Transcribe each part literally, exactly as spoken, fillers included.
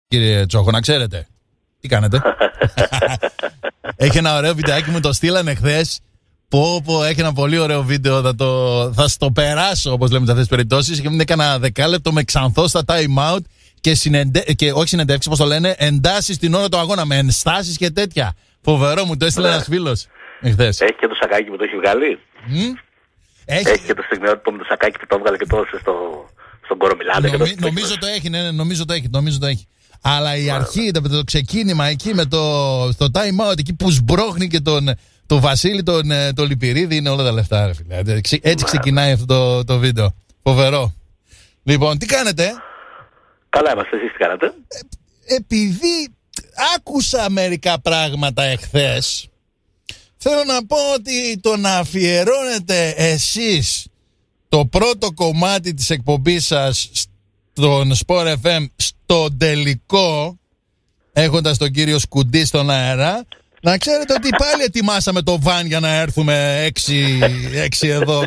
κύριε Τσόχο, να ξέρετε. Τι κάνετε? Έχει ένα ωραίο βιντεάκι, μου το στείλανε χθες. Πω, πω, έχει ένα πολύ ωραίο βίντεο. Θα, το, θα στο περάσω, όπως λέμε σε αυτές τις περιπτώσεις. Και έκανα δεκάλεπτο με ξανθό στα time out και, συνεντε... και όχι συνεντεύξεις, όπως το λένε, εντάσεις την ώρα του αγώνα. Με ενστάσεις και τέτοια. Φοβερό, μου το έστειλε ένας φίλος. Εχθές. Έχει και το σακάκι που το έχει βγάλει. Mm? Έχει... έχει και το στιγμιότυπο με το σακάκι που το έβγαλε και το έδωσε στο, στον Κορομιλάνο. Νομι... Το νομίζω το έχει, ναι, ναι, νομίζω το έχει, νομίζω το έχει. Αλλά η αρχή, το, το ξεκίνημα εκεί με το, το time out, εκεί που σμπρώχνει και τον, το Βασίλη, τον, τον Λιπηρίδη, είναι όλα τα λεφτά, ρε φίλε. Έτσι ξεκινάει αυτό το, το βίντεο. Φοβερό. Λοιπόν, τι κάνετε? Καλά είμαστε, εσείς τι κάνετε? Ε, επειδή άκουσα μερικά πράγματα εχθές, θέλω να πω ότι το να αφιερώνετε εσείς το πρώτο κομμάτι της εκπομπής σας στον Sport εφ εμ στο τελικό, έχοντας τον κύριο Σκουντή στον αέρα, να ξέρετε ότι πάλι ετοιμάσαμε το βαν για να έρθουμε έξι, έξι εδώ.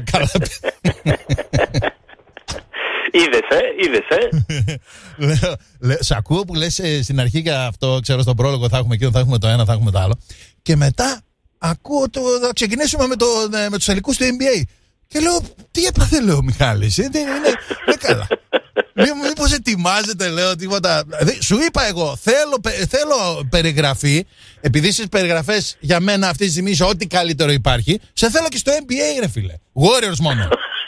Είδες, ε, είδες, ε. Λέω, λέω, σ' ακούω που λες ε, στην αρχή και αυτό, ξέρω, στον πρόλογο θα έχουμε εκείνο, θα έχουμε το ένα, θα έχουμε το άλλο. Και μετά ακούω το, θα ξεκινήσουμε με, το, με τους τελικούς του N B A. Και λέω, τι έπαθε, λέω, Μιχάλης, ε, δεν είναι, είναι καλά. Μήπως ετοιμάζεται, λέω, τίποτα. Σου είπα εγώ, θέλω, θέλω περιγραφή, επειδή στις περιγραφές για μένα αυτή τη στιγμή είσαι ό,τι καλύτερο υπάρχει, σε θέλω και στο N B A, ρε φίλε. Warriors μόνο.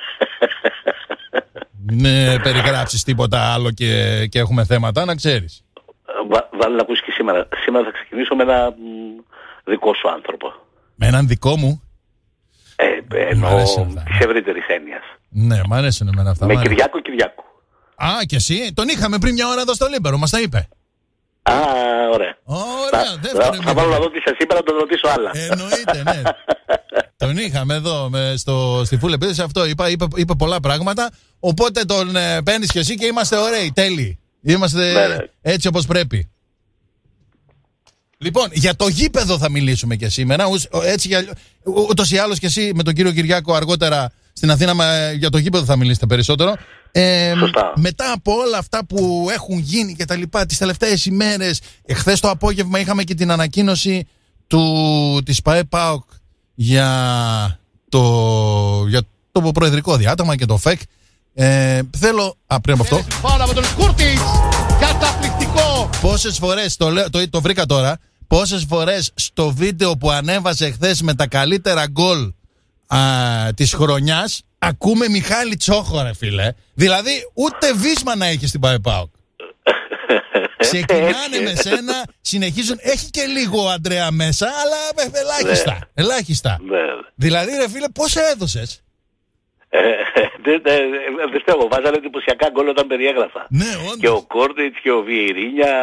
Μην περιγράψεις τίποτα άλλο και, και έχουμε θέματα, να ξέρεις. Βάλε να ακούσεις και σήμερα. Σήμερα θα ξεκινήσω με ένα δικό σου άνθρωπο. Με έναν δικό μου? Ε, εννοώ της ευρύτερης έννοιας. Ναι, μ' αρέσουν εμένα αυτά. Με Κυριάκο Κυριάκου. Α, και εσύ, τον είχαμε πριν μια ώρα εδώ στο Λίμπερο, μας τα είπε. Α, ωραία. Ωραία, θα, δεύτερη. Θα, θα βάλω να δω τι σας είπα, να τον ρωτήσω άλλα. Εννοείται, ναι. Τον είχαμε εδώ με, στο, στη Full Επίδεση, αυτό είπα, είπε, είπε πολλά πράγματα. Οπότε τον ε, παίρνεις και εσύ και είμαστε ωραίοι, τέλειοι. Είμαστε ναι, ναι. έτσι όπως πρέπει. Λοιπόν, για το γήπεδο θα μιλήσουμε και σήμερα. Έτσι, για, ούτως ή άλλως και εσύ με τον κύριο Κυριάκο αργότερα στην Αθήνα για το γήπεδο θα μιλήσετε περισσότερο. Ε, μετά από όλα αυτά που έχουν γίνει και τα λοιπά τις τελευταίες ημέρες, εχθές το απόγευμα είχαμε και την ανακοίνωση του, της ΠΑΕ-ΠΑΟΚ για το, για το προεδρικό διάταγμα και το ΦΕΚ. Ε, θέλω, α, πριν από αυτό, από τον Κούρτιτς, καταπληκτικό. Πόσες φορές, το, το, το, το βρήκα τώρα, πόσες φορές στο βίντεο που ανέβασε χθες με τα καλύτερα γκολ α, της χρονιάς ακούμε Μιχάλη Τσόχο, ρε φίλε. Δηλαδή ούτε βίσμα να έχει στην ΠΑΕ-ΠΑΟΚ. Ξεκινάνε με σένα, συνεχίζουν. Έχει και λίγο ο Αντρέα μέσα, αλλά ελάχιστα. Ναι. Ελάχιστα. Ναι. Δηλαδή, ρε φίλε, πόσα έδωσες? Δεν στέγω, βάζανε εντυπωσιακά γκολ όταν περιέγραφα. Ναι, όντως. Και ο Κόρτιτς και ο Βιερίνια.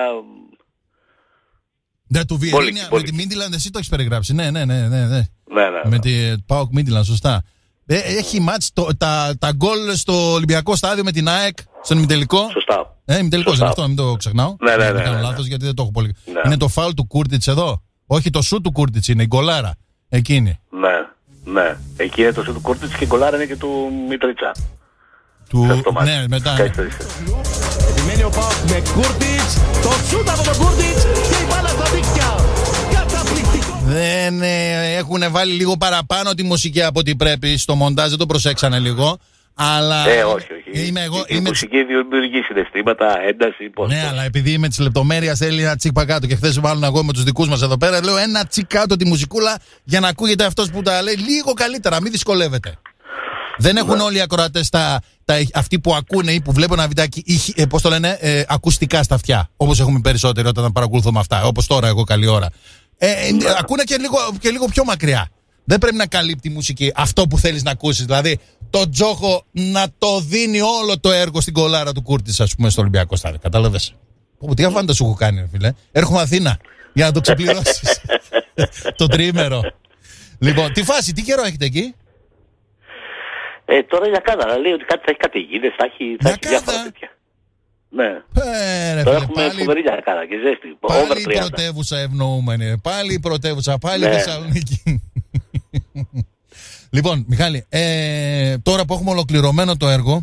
Ναι, του Βιερίνια με τη Μίντιλαντ, εσύ το έχεις περιγράψει. Ναι, ναι, ναι. ναι, ναι. ναι, ναι, ναι. Με τη ΠΑΟΚ Μίντιλαντ, σωστά. Έχει μάτς το, τα, τα γκολ στο Ολυμπιακό στάδιο με την ΑΕΚ στον ημιτελικό. Σωστά. Ε, ημιτελικός είναι αυτό, μην το ξεχνάω. Ναι, ναι, ναι. Δεν κάνω ναι, λάθος ναι. γιατί δεν το έχω πολύ. Ναι. Είναι το φάουλ του Κούρτιτς εδώ. Όχι το σου του Κούρτιτς είναι, η γκολάρα. Εκείνη. Ναι, ναι. Εκεί είναι το σου του Κούρτιτς και η γκολάρα είναι και του Μιτρίτσα. Του... Ναι, μετά. Ναι. Επιμένει ο ΠΑΟΚ με Κούρτιτς. Το σούτ από τον Κούρτιτς και η μπάλα στα δίκτυα. Καταπληκτικό. Δεν ε, έχουν βάλει λίγο παραπάνω τη μουσική από ό,τι πρέπει στο μοντάζ, δεν το προσέξανε λίγο. Αλλά ε, όχι, όχι. Είμαι εγώ, η είμαι... μουσική δημιουργεί συναισθήματα, ένταση, πώς. Ναι, αλλά επειδή είμαι τη λεπτομέρεια, θέλει ένα τσικ κάτω. Και χθες βάλουν εγώ με τους δικούς μας εδώ πέρα. Λέω ένα τσικ κάτω τη μουσικούλα για να ακούγεται αυτός που τα λέει λίγο καλύτερα. Μην δυσκολεύεται. Δεν έχουν ναι. όλοι οι ακροατές τα, τα, αυτοί που ακούνε ή που βλέπουν ένα βιντεάκι, ε, πώς το λένε, ε, ακουστικά στα αυτιά. Όπως έχουμε περισσότεροι όταν παρακολουθούμε αυτά. Όπως τώρα, εγώ καλή ώρα. Ε, ναι. ε, ακούνε και λίγο, και λίγο πιο μακριά. Δεν πρέπει να καλύπτει η μουσική αυτό που θέλεις να ακούσεις. Δηλαδή, το Τζόχο να το δίνει όλο το έργο στην κολάρα του Κούρτιτς, ας πούμε, στο Ολυμπιακό στάδιο. Κατάλαβες? Τι αφάντα σου έχω κάνει, φίλε. Έρχομαι Αθήνα για να το ξεπληρώσεις. Το τριήμερο. Λοιπόν, τι φάση, τι καιρό έχετε εκεί? Ε, τώρα για κάνα, λέει ότι κάτι θα έχει καταιγίδες, θα έχει, θα έχει διάφορα τέτοια. Ναι. Ε, ρε, τώρα φίλε, έχουμε πάλι, φοβερή για κάνα και ζέστη. Πάλι η πρωτεύουσα ευνοούμενη. Πάλι η πρωτεύουσα, πάλι η ναι. Θεσσαλονίκη. Λοιπόν, Μιχάλη, ε, τώρα που έχουμε ολοκληρωμένο το έργο,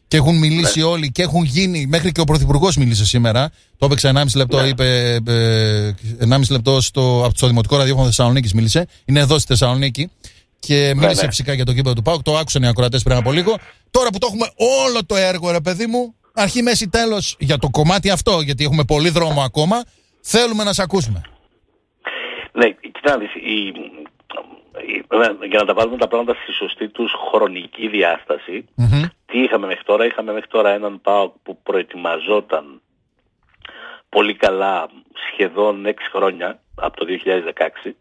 Και έχουν μιλήσει ναι. όλοι και έχουν γίνει. Μέχρι και ο Πρωθυπουργός μίλησε σήμερα. Το έπαιξα ενάμιση λεπτό, ναι. είπε. Ε, ενάμιση λεπτό στο, από το Δημοτικό Ραδιόφωνο Θεσσαλονίκης μίλησε. Είναι εδώ στη Θεσσαλονίκη. Και μίλησε ναι, ναι. φυσικά για το γήπεδο του ΠΑΟΚ. Το άκουσαν οι ακροατές πριν από λίγο. Τώρα που το έχουμε όλο το έργο, ρε παιδί μου, αρχή, μέση, τέλος για το κομμάτι αυτό, γιατί έχουμε πολύ δρόμο ακόμα, θέλουμε να σε ακούσουμε. Ναι, κοιτάξτε, η, η, για να τα βάλουμε τα πράγματα στη σωστή τους χρονική διάσταση, mm-hmm. τι είχαμε μέχρι τώρα? Είχαμε μέχρι τώρα έναν ΠΑΟΚ που προετοιμαζόταν πολύ καλά σχεδόν έξι χρόνια, από το δύο χιλιάδες δεκαέξι,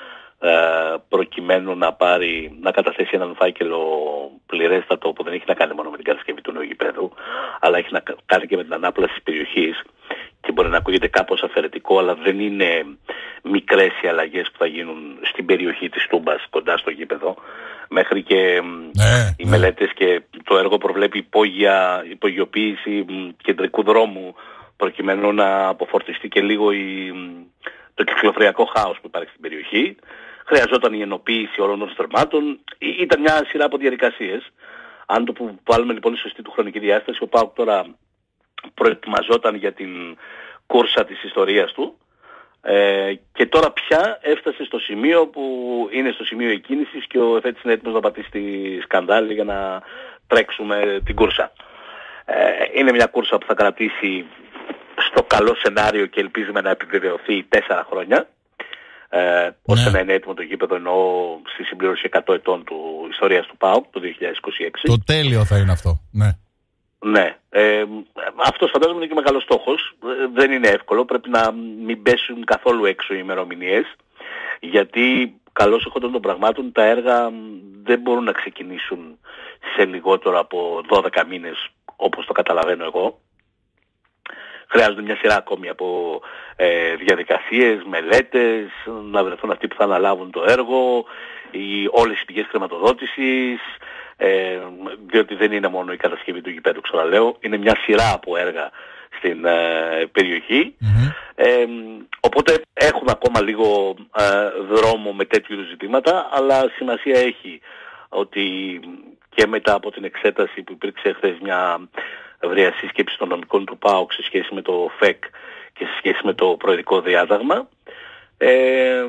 προκειμένου να πάρει, να καταθέσει έναν φάκελο πληρέστατο που δεν έχει να κάνει μόνο με την κατασκευή του νέου γηπέδου, αλλά έχει να κάνει και με την ανάπλαση της περιοχής, και μπορεί να ακούγεται κάπως αφαιρετικό, αλλά δεν είναι μικρές οι αλλαγές που θα γίνουν στην περιοχή της Τούμπας κοντά στο γήπεδο, μέχρι και ναι, οι ναι. μελέτες, και το έργο προβλέπει υπόγεια, υπογειοποίηση κεντρικού δρόμου, προκειμένου να αποφορτιστεί και λίγο η, το κυκλοφοριακό χάος που υπάρχει στην περιοχή. Χρειαζόταν η ενοποίηση όλων των στρωμάτων. Ήταν μια σειρά από διαδικασίες. Αν το που βάλουμε λοιπόν η σωστή του χρονική διάσταση, ο ΠΑΟΚ τώρα προετοιμαζόταν για την κούρσα της ιστορίας του, ε, και τώρα πια έφτασε στο σημείο που είναι στο σημείο εκκίνησης και ο εφέτης είναι έτοιμος να πατήσει τη σκανδάλη για να τρέξουμε την κούρσα. Ε, είναι μια κούρσα που θα κρατήσει στο καλό σενάριο και ελπίζουμε να επιβεβαιωθεί τέσσερα χρόνια, ε, ναι. ώστε να είναι έτοιμο το γήπεδο, εννοώ στη συμπλήρωση εκατό ετών του ιστορίας του ΠΑΟΚ το δύο χιλιάδες είκοσι έξι. Το τέλειο θα είναι αυτό, ναι. Ναι, ε, αυτός φαντάζομαι είναι και μεγάλος στόχος. Δεν είναι εύκολο, πρέπει να μην πέσουν καθόλου έξω οι ημερομηνίες, γιατί καλώς έχοντας των πραγμάτων τα έργα δεν μπορούν να ξεκινήσουν σε λιγότερο από δώδεκα μήνες, όπως το καταλαβαίνω εγώ. Χρειάζονται μια σειρά ακόμη από ε, διαδικασίες, μελέτες, να βρεθούν αυτοί που θα αναλάβουν το έργο, οι, όλες οι πηγές χρηματοδότησης, ε, διότι δεν είναι μόνο η κατασκευή του γηπέδου, ξαναλέω, είναι μια σειρά από έργα στην ε, περιοχή. Mm-hmm. Ε, οπότε έχουμε ακόμα λίγο ε, δρόμο με τέτοιου είδους ζητήματα, αλλά σημασία έχει ότι και μετά από την εξέταση που υπήρξε χθες μια ευρεία σύσκεψη των νομικών του ΠΑΟΚ σε σχέση με το ΦΕΚ και σε σχέση με το προεδρικό διάταγμα, ε,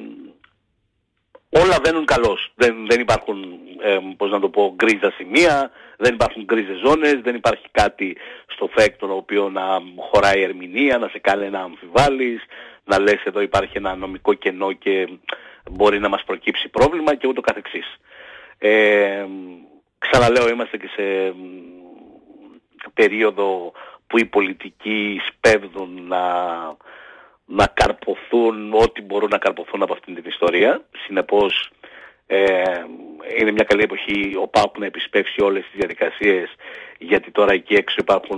όλα βαίνουν καλώς. Δεν, δεν υπάρχουν, ε, πώς να το πω, γκρίζα σημεία, δεν υπάρχουν γκρίζες ζώνες, δεν υπάρχει κάτι στο ΦΕΚ το οποίο να χωράει ερμηνεία, να σε κάνει να αμφιβάλλεις, να λες εδώ υπάρχει ένα νομικό κενό και μπορεί να μας προκύψει πρόβλημα και ούτω καθεξής. Ε, ξαναλέω, είμαστε και σε περίοδο που οι πολιτικοί σπέβδουν να, να καρποθούν ό,τι μπορούν να καρποθούν από αυτήν την ιστορία. Συνεπώς ε, είναι μια καλή εποχή ο ΠΑΟΚ να επισπεύσει όλες τις διαδικασίες, γιατί τώρα εκεί έξω υπάρχουν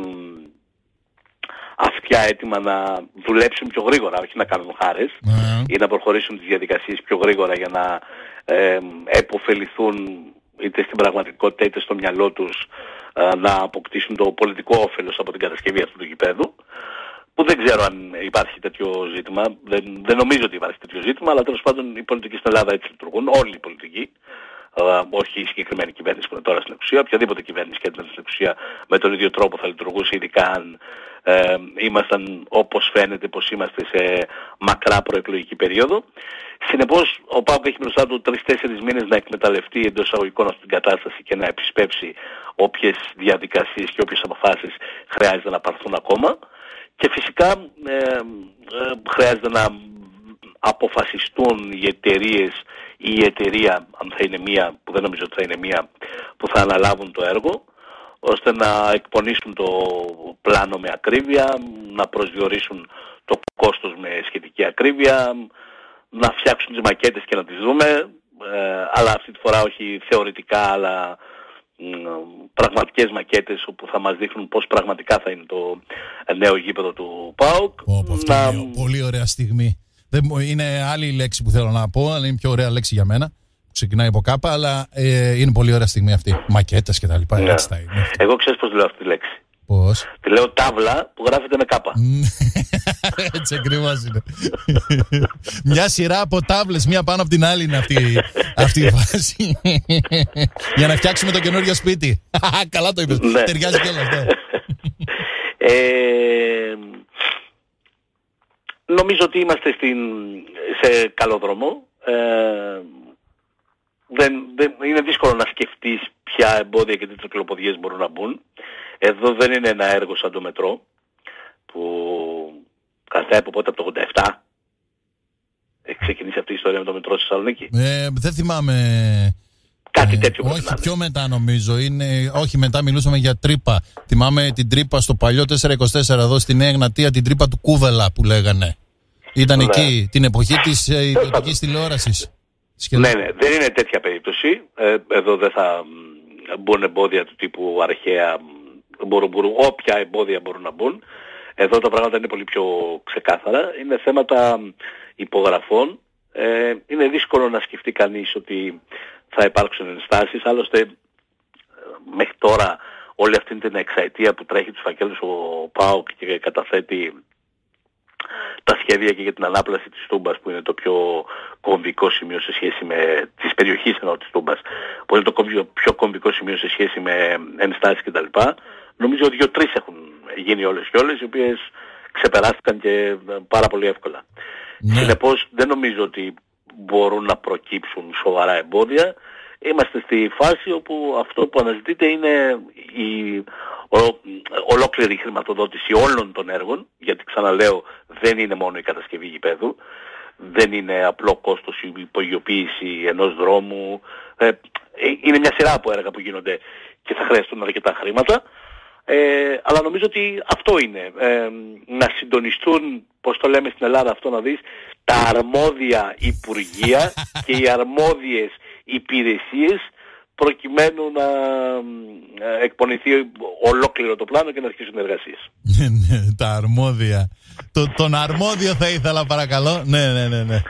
αυτιά έτοιμα να δουλέψουν πιο γρήγορα, όχι να κάνουν χάρες, mm. ή να προχωρήσουν τις διαδικασίες πιο γρήγορα για να ε, επωφεληθούν είτε στην πραγματικότητα είτε στο μυαλό τους, να αποκτήσουν το πολιτικό όφελος από την κατασκευή αυτού του γηπέδου, που δεν ξέρω αν υπάρχει τέτοιο ζήτημα, δεν, δεν νομίζω ότι υπάρχει τέτοιο ζήτημα, αλλά τέλος πάντων οι πολιτικοί στην Ελλάδα έτσι λειτουργούν, όλοι οι πολιτικοί, uh, όχι η συγκεκριμένη κυβέρνηση που είναι τώρα στην εξουσία, οποιαδήποτε κυβέρνηση και στην εξουσία με τον ίδιο τρόπο θα λειτουργούσε, ειδικά αν ε, ήμασταν όπως φαίνεται πως είμαστε σε μακρά προεκλογική περίοδο. Συνεπώς ο ΠΑΟΚ έχει μπροστά του τρεις-τέσσερις μήνες να εκμεταλλευτεί εντός εισαγωγικών αυτή την κατάσταση και να επισπεύσει όποιες διαδικασίες και όποιες αποφάσεις χρειάζεται να πάρθουν ακόμα, και φυσικά ε, ε, χρειάζεται να αποφασιστούν οι εταιρείες ή η εταιρεία, αν θα είναι μία, που δεν νομίζω ότι θα είναι μία, που θα αναλάβουν το έργο, ώστε να εκπονήσουν το πλάνο με ακρίβεια, να προσδιορίσουν το κόστος με σχετική ακρίβεια, να φτιάξουν τις μακέτες και να τις δούμε, ε, αλλά αυτή τη φορά όχι θεωρητικά, αλλά ε, πραγματικές μακέτες όπου θα μας δείχνουν πώς πραγματικά θα είναι το νέο γήπεδο του ΠΑΟΚ. Oh, να... είναι πολύ ωραία στιγμή. Δεν, είναι άλλη λέξη που θέλω να πω, αλλά είναι πιο ωραία λέξη για μένα. Ξεκινάει από κάπα, αλλά ε, είναι πολύ ωραία στιγμή αυτή. Μακέτες και τα λοιπά. Ναι. Έτσι θα είναι. Εγώ ξέρεις πώς λέω αυτή τη λέξη. Πώς? Τη λέω τάβλα που γράφεται με κάπα. Έτσι ακριβώς είναι. Μια σειρά από τάβλες, μία πάνω από την άλλη είναι αυτή, αυτή η φάση. Για να φτιάξουμε το καινούριο σπίτι. Καλά το είπες. Ναι. Ταιριάζει κιόλας, ναι. Ε, νομίζω ότι είμαστε στην, σε καλό δρόμο. Ε, δεν, δεν, είναι δύσκολο να σκεφτείς ποια εμπόδια και τι τρικλοποδιές μπορούν να μπουν. Εδώ δεν είναι ένα έργο σαν το μετρό που καθάει από πότε, από το ογδόντα επτά έχει ξεκινήσει αυτή η ιστορία με το μετρό στη Θεσσαλονίκη. Ε, δεν θυμάμαι. Κάτι ε, τέτοιο. Όχι, πιο μετά νομίζω. Είναι, όχι, μετά μιλούσαμε για τρύπα. Θυμάμαι την τρύπα στο παλιό τετρακόσια είκοσι τέσσερα εδώ στη Νέα Εγνατία, την τρύπα του Κούβελα που λέγανε. Ήταν ναι. εκεί, την εποχή της ε, ιδιωτικής τηλεόρασης. Ναι, ναι, δεν είναι τέτοια περίπτωση. Ε, εδώ δεν θα μπουν εμπόδια του τύπου αρχαία, μπορούν, μπορούν, όποια εμπόδια μπορούν να μπουν. Εδώ τα πράγματα είναι πολύ πιο ξεκάθαρα. Είναι θέματα υπογραφών. Ε, είναι δύσκολο να σκεφτεί κανείς ότι θα υπάρξουν ενστάσεις. Άλλωστε, μέχρι τώρα, όλη αυτή την εξαετία που τρέχει τους φακέλους ο ΠΑΟΚ και καταθέτει τα σχέδια και για την ανάπλαση της Τούμπας, που είναι το πιο κομβικό σημείο σε σχέση με τις περιοχές εννοώ της Τούμπας, που είναι το πιο κομβικό σημείο σε σχέση με ενστάσεις κτλ. Νομίζω δύο-τρεις έχουν γίνει όλες και όλες, οι οποίες ξεπεράστηκαν και πάρα πολύ εύκολα. Ναι. Συνεπώς δεν νομίζω ότι μπορούν να προκύψουν σοβαρά εμπόδια. Είμαστε στη φάση όπου αυτό που αναζητείται είναι η ολο, ολόκληρη χρηματοδότηση όλων των έργων, γιατί ξαναλέω δεν είναι μόνο η κατασκευή γηπέδου, δεν είναι απλό κόστος η υπογειοποίηση ενός δρόμου, ε, είναι μια σειρά από έργα που γίνονται και θα χρειαστούν αρκετά χρήματα, ε, αλλά νομίζω ότι αυτό είναι, ε, να συντονιστούν, πώς το λέμε στην Ελλάδα αυτό να δεις, τα αρμόδια υπουργεία και οι αρμόδιες υπηρεσίες προκειμένου να εκπονηθεί ολόκληρο το πλάνο και να αρχίσουν εργασίες. Ναι, ναι, τα αρμόδια. Το, τον αρμόδιο θα ήθελα παρακαλώ. Ναι, ναι, ναι, ναι.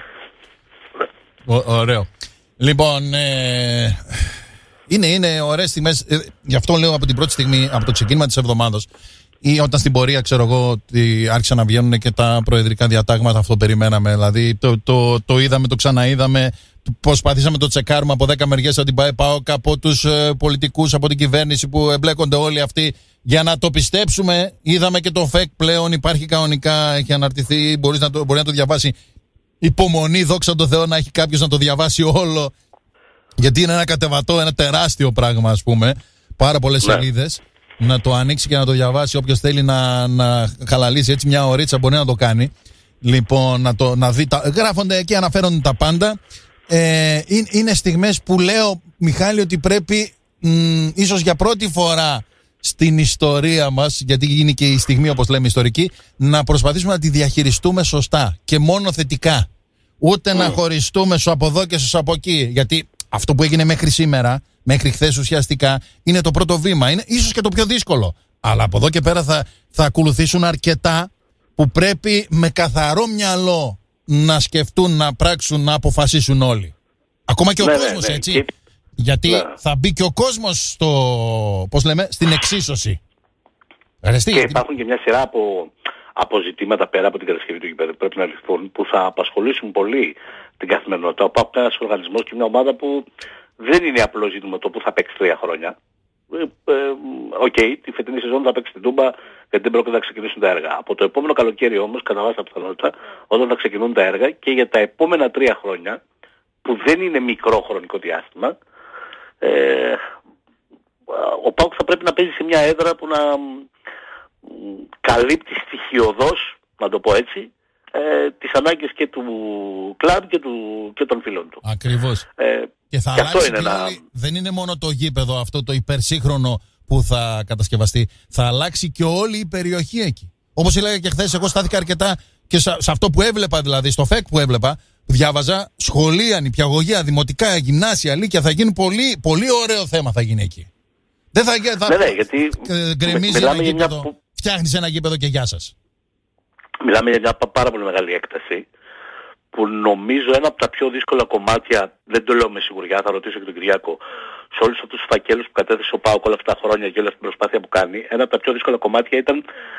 Ο, ωραίο. Λοιπόν, ε, είναι, είναι ωραίες στιγμές. Ε, γι' αυτό λέω από την πρώτη στιγμή, από το ξεκίνημα της εβδομάδας, ή όταν στην πορεία, ξέρω εγώ, ότι άρχισαν να βγαίνουν και τα προεδρικά διατάγματα, αυτό περιμέναμε. Δηλαδή, το, το, το είδαμε, το ξαναείδαμε. Προσπαθήσαμε το τσεκάρουμε από δέκα μεριές ότι πάει ΠΑΟΚ, από τους ε, πολιτικούς, από την κυβέρνηση που εμπλέκονται όλοι αυτοί. Για να το πιστέψουμε, είδαμε και το ΦΕΚ πλέον υπάρχει κανονικά, έχει αναρτηθεί, μπορείς να το, μπορεί να το διαβάσει. Υπομονή, δόξα τω Θεώ, να έχει κάποιος να το διαβάσει όλο. Γιατί είναι ένα κατεβατό, ένα τεράστιο πράγμα, ας πούμε. Πάρα πολλές ναι. σελίδες. Να το ανοίξει και να το διαβάσει. Όποιος θέλει να, να χαλαλίσει έτσι μια ωρίτσα μπορεί να το κάνει. Λοιπόν, να, το, να δει. Τα, γράφονται εκεί, αναφέρονται τα πάντα. Ε, είναι, είναι στιγμές που λέω, Μιχάλη, ότι πρέπει μ, ίσως για πρώτη φορά στην ιστορία μας, γιατί είναι και η στιγμή όπως λέμε ιστορική, να προσπαθήσουμε να τη διαχειριστούμε σωστά και μόνο θετικά. Ούτε mm. να χωριστούμε σου από εδώ και σου από εκεί. Γιατί αυτό που έγινε μέχρι σήμερα, μέχρι χθες ουσιαστικά, είναι το πρώτο βήμα. Είναι ίσως και το πιο δύσκολο. Αλλά από εδώ και πέρα θα, θα ακολουθήσουν αρκετά που πρέπει με καθαρό μυαλό να σκεφτούν, να πράξουν, να αποφασίσουν όλοι. Ακόμα και ο ναι, κόσμος, ναι, έτσι. Και... Γιατί ναι. θα μπει και ο κόσμος στο, πώς λέμε, στην εξίσωση. Αρεστεί, και γιατί... υπάρχουν και μια σειρά από, από ζητήματα πέρα από την κατασκευή του γηπέδου που πρέπει να ληφθούν, που θα απασχολήσουν πολύ την καθημερινότητα. Ο ΠΑΟΚ είναι ένας οργανισμός και μια ομάδα που δεν είναι απλό ζήτημα το που θα παίξει τρία χρόνια. Οκ, ε, okay, τη φετινή σεζόν θα παίξει την Τούμπα γιατί δεν πρόκειται να ξεκινήσουν τα έργα. Από το επόμενο καλοκαίρι όμως, κατά βάση πιθανότητα, όταν θα ξεκινούν τα έργα και για τα επόμενα τρία χρόνια, που δεν είναι μικρό χρονικό διάστημα, ε, ο ΠΑΟΚ θα πρέπει να παίζει σε μια έδρα που να καλύπτει στοιχειωδώς, να το πω έτσι, ε, τις ανάγκες και του κλαμπ και, του, και των φίλων του. Ακριβώς. Ε, και θα και αλλάξει είναι ένα... όλη, δεν είναι μόνο το γήπεδο αυτό το υπερσύγχρονο που θα κατασκευαστεί, θα αλλάξει και όλη η περιοχή εκεί. Όπως έλεγα και χθες, εγώ στάθηκα αρκετά και σε, σε αυτό που έβλεπα, δηλαδή στο ΦΕΚ που έβλεπα, διάβαζα σχολεία, νηπιαγωγεία, δημοτικά, γυμνάσια, λύκεια, θα γίνει πολύ, πολύ ωραίο θέμα θα γίνει εκεί. Δεν θα, θα ναι, ναι, γιατί γκρεμίζει ένα γήπεδο, μια... φτιάχνεις ένα γήπεδο και γεια σας. Μιλάμε για μια πάρα πολύ μεγάλη έκταση που νομίζω ένα από τα πιο δύσκολα κομμάτια, δεν το λέω με σιγουριά, θα ρωτήσω και τον Κυριάκο, σε όλους αυτούς τους φακέλους που κατέθεσε ο ΠΑΟΚ όλα αυτά τα χρόνια και όλη αυτή την προσπάθεια που κάνει, ένα από τα πιο δύσκολα κομμάτια ήταν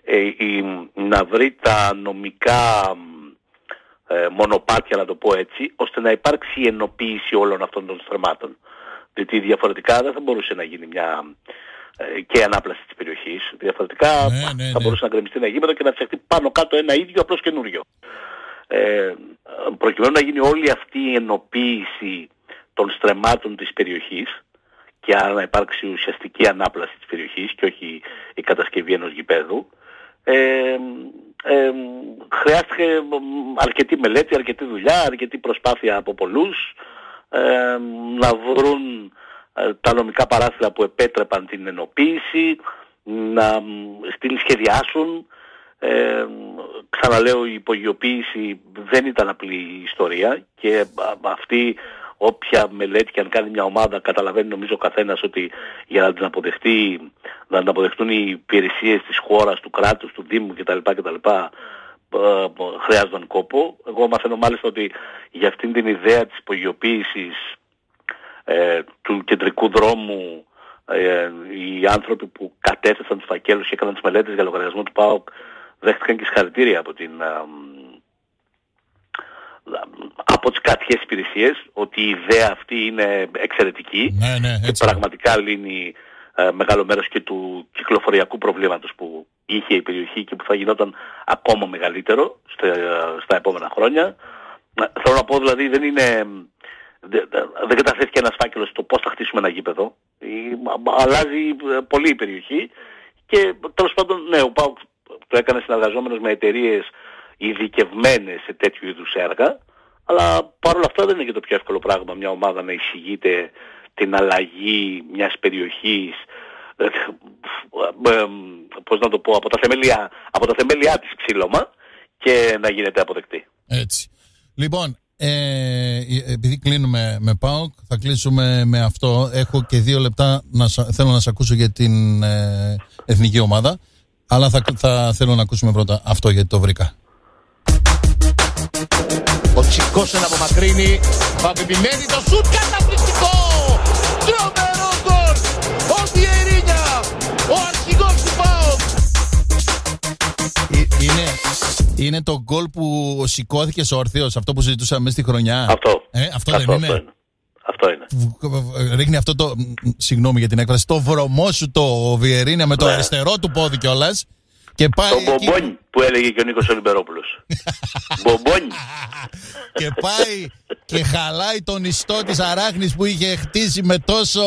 ε, η, να βρει τα νομικά ε, μονοπάτια, να το πω έτσι, ώστε να υπάρξει η ενοποίηση όλων αυτών των στρεμμάτων. Διότι διαφορετικά δεν θα μπορούσε να γίνει μια ε, και ανάπλαση της περιοχής. Διαφορετικά ναι, ναι, θα ναι. μπορούσε να γκρεμιστεί ένα γήπεδο και να φτιαχτεί πάνω κάτω ένα ίδιο απλώς καινούριο. Ε, προκειμένου να γίνει όλη αυτή η ενοποίηση των στρεμμάτων της περιοχής και άρα να υπάρξει ουσιαστική ανάπλαση της περιοχής και όχι η κατασκευή ενός γηπέδου, ε, ε, χρειάστηκε αρκετή μελέτη, αρκετή δουλειά, αρκετή προσπάθεια από πολλούς ε, να βρουν ε, τα νομικά παράθυρα που επέτρεπαν την ενοποίηση, να στην σχεδιάσουν. Ε, ξαναλέω, η υπογειοποίηση δεν ήταν απλή ιστορία και αυτή, όποια μελέτη και αν κάνει μια ομάδα, καταλαβαίνει νομίζω ο καθένας ότι για να την αποδεχτεί, να την αποδεχτούν οι υπηρεσίες της χώρας, του κράτους, του Δήμου κτλ, κτλ χρειάζονταν κόπο. Εγώ μαθαίνω μάλιστα ότι για αυτήν την ιδέα της υπογειοποίησης ε, του κεντρικού δρόμου ε, οι άνθρωποι που κατέθεσαν τους φακέλους και έκαναν τις μελέτες για λογαριασμό του ΠΑΟΚ δέχτηκαν και συγχαρητήρια από την α, από τις κρατικές υπηρεσίες, ότι η ιδέα αυτή είναι εξαιρετική. Ναι, ναι, και πραγματικά λύνει ε, μεγάλο μέρος και του κυκλοφοριακού προβλήματος που είχε η περιοχή και που θα γινόταν ακόμα μεγαλύτερο στα, στα επόμενα χρόνια. Θέλω να πω δηλαδή δεν είναι... Δεν, δεν καταθέθηκε ένας φάκελος στο πώς θα χτίσουμε ένα γήπεδο. Αλλάζει πολύ η περιοχή και τέλος πάντων ναι, ο ΠΑΟΚ το έκανε συνεργαζόμενος με εταιρείες ειδικευμένες σε τέτοιου είδους έργα, αλλά παρόλα αυτά δεν είναι και το πιο εύκολο πράγμα μια ομάδα να εισηγείται την αλλαγή μιας περιοχής, ε, ε, πώς να το πω, από τα θεμέλια, από τα θεμέλια της ξύλωμα και να γίνεται αποδεκτή. Έτσι. Λοιπόν, ε, επειδή κλείνουμε με ΠΑΟΚ, θα κλείσουμε με αυτό. Έχω και δύο λεπτά, να, θέλω να σε ακούσω για την ε, εθνική ομάδα, αλλά θα, θα θέλω να ακούσουμε πρώτα αυτό γιατί το βρήκα. Ο Τσικός είναι απομακρύνει, θα επιμένει το σουτ, καταπληκτικό! Τρομερό γκολ! Ο Βιερίνια, ο αρχηγός του ΠΑΟΚ! Είναι, είναι το γκολ που σηκώθηκε όρθιος, αυτό που συζητούσαμε στη χρονιά. Αυτό. Ε, αυτό, αυτό, δεν είναι. Αυτό είναι. Αυτό είναι. Ρίχνει αυτό το, συγγνώμη για την έκφραση, το βρωμό σου το Βιερίνια με το ναι. αριστερό του πόδι κιόλας. Και πάει το εκεί... μπομπόνι που έλεγε και ο Νίκος Ολυμπερόπουλος. Μπομπόνι. Και πάει και χαλάει τον ιστό της αράχνης που είχε χτίσει με τόσο,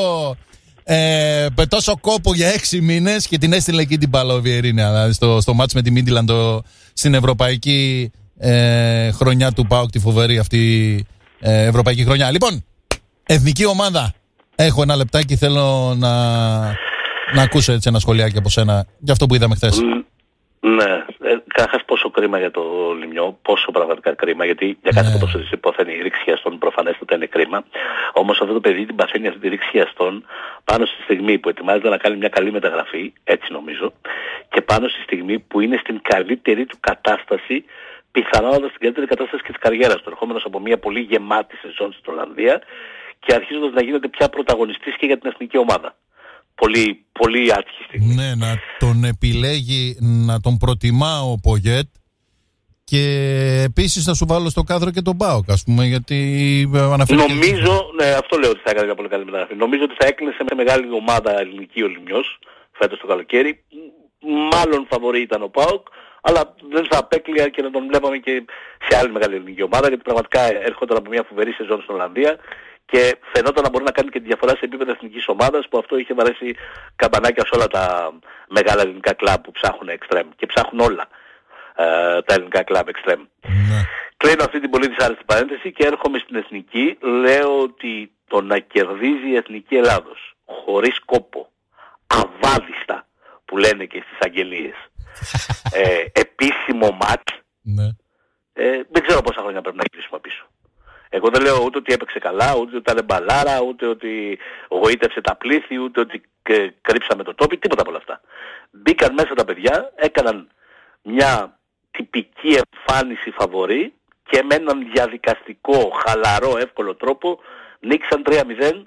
ε, με τόσο κόπο για έξι μήνες και την έστειλε εκεί την μπάλα ο Βιερίνια, δηλαδή στο, στο μάτς με τη Μίντιλαντ στην ευρωπαϊκή ε, χρονιά του ΠΑΟΚ, τη φοβερή αυτή ε, ευρωπαϊκή χρονιά. Λοιπόν, εθνική ομάδα. Έχω ένα λεπτάκι, θέλω να, να ακούσω έτσι ένα σχολιάκι από σένα για αυτό που είδαμε χθες. Ναι, ε, καταρχάς πόσο κρίμα για το Λιμιό, πόσο πραγματικά κρίμα, γιατί για κάθε ναι. ποδοσφαιριστή υπόθενη η ρήξη χιαστών προφανέστατα είναι κρίμα. Όμως αυτό το παιδί την παθαίνει αυτή τη ρήξη χιαστών πάνω στη στιγμή που ετοιμάζεται να κάνει μια καλή μεταγραφή, έτσι νομίζω, και πάνω στη στιγμή που είναι στην καλύτερη του κατάσταση, πιθανότατα στην καλύτερη κατάσταση και της καριέρας του, ερχόμενος από μια πολύ γεμάτη σεζόν στην Ολλανδία και αρχίζοντας να γίνεται πια πρωταγωνιστής και για την εθνική ομάδα. Πολύ, πολύ άτυχη στιγμή. Ναι, να τον επιλέγει, να τον προτιμά ο Πογέτ και επίσης θα σου βάλω στο κάδρο και τον ΠΑΟΚ, ας πούμε, γιατί αναφέρει. Νομίζω, και... ναι, αυτό λέω ότι θα έκανε μια πολύ καλή μεταγραφή. Νομίζω ότι θα έκλεισε σε μεγάλη ομάδα ελληνική ο Λιμιός φέτος το καλοκαίρι. Μάλλον φαβορί ήταν ο ΠΑΟΚ, αλλά δεν θα απέκλεια και να τον βλέπαμε και σε άλλη μεγάλη ελληνική ομάδα, γιατί πραγματικά έρχονταν από μια φοβερή σεζόν στην Ολλανδία και φαινόταν να μπορεί να κάνει και τη διαφορά σε επίπεδο εθνικής ομάδας, που αυτό είχε βαρέσει καμπανάκια σε όλα τα μεγάλα ελληνικά κλαμπ που ψάχνουν εξτρέμ και ψάχνουν όλα ε, τα ελληνικά κλαμπ εξτρέμ. Ναι. Κλείνω αυτή την πολύ δυσάρεστη παρένθεση και έρχομαι στην εθνική. Λέω ότι το να κερδίζει η εθνική Ελλάδος χωρίς κόπο, αβάδιστα που λένε και στις αγγελίες, ε, επίσημο μάτς, ναι. ε, δεν ξέρω πόσα χρόνια πρέπει να γυρίσουμε πίσω. Εγώ δεν λέω ούτε ότι έπαιξε καλά, ούτε ότι ήταν μπαλάρα, ούτε ότι γοήτευσε τα πλήθη, ούτε ότι κρύψαμε το τόπι, τίποτα από όλα αυτά. Μπήκαν μέσα τα παιδιά, έκαναν μια τυπική εμφάνιση φαβορί και με έναν διαδικαστικό, χαλαρό, εύκολο τρόπο νίκησαν τρία μηδέν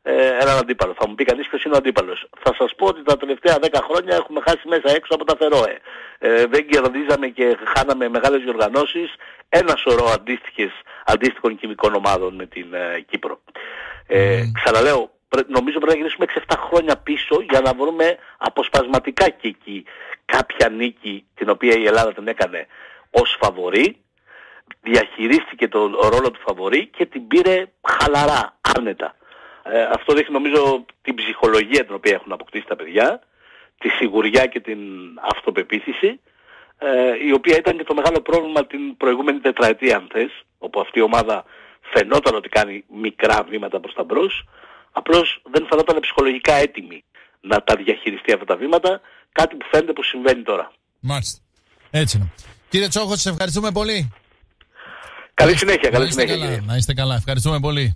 ε, έναν αντίπαλο. Θα μου πει κανείς ποιος είναι ο αντίπαλος. Θα σας πω ότι τα τελευταία δέκα χρόνια έχουμε χάσει μέσα έξω από τα Φερόε. Ε, δεν κερδίζαμε και χάναμε μεγάλες διοργανώσεις, ένα σωρό αντίστοιχες, αντίστοιχων χημικών ομάδων με την ε, Κύπρο. Ε, mm. Ξαναλέω, νομίζω πρέπει να γυρίσουμε έξι εφτά χρόνια πίσω για να βρούμε αποσπασματικά και εκεί κάποια νίκη την οποία η Ελλάδα την έκανε ως φαβορί, διαχειρίστηκε τον ρόλο του φαβορί και την πήρε χαλαρά, άνετα. Ε, αυτό δείχνει νομίζω την ψυχολογία την οποία έχουν αποκτήσει τα παιδιά, τη σιγουριά και την αυτοπεποίθηση, ε, η οποία ήταν και το μεγάλο πρόβλημα την προηγούμενη τετραετία αν θες, όπου αυτή η ομάδα φαινόταν ότι κάνει μικρά βήματα προς τα μπρος, απλώς δεν φαινόταν ψυχολογικά έτοιμη να τα διαχειριστεί αυτά τα βήματα, κάτι που φαίνεται που συμβαίνει τώρα. Μάλιστα. Έτσι είναι. Κύριε Τσόχο, σας ευχαριστούμε πολύ. Καλή συνέχεια, καλή συνέχεια. Καλά, να είστε καλά. Ευχαριστούμε πολύ.